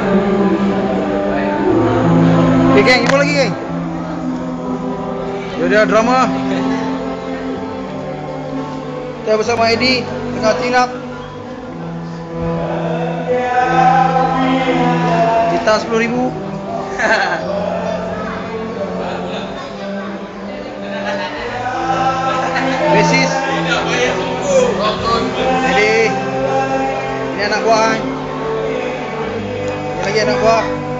Okay geng, jumpa lagi geng. Dia drama. Kita bersama Eddie tengah tinap. Kita 10.000. Basis. Eddie. Ini anak buah. Ini lagi anak buah.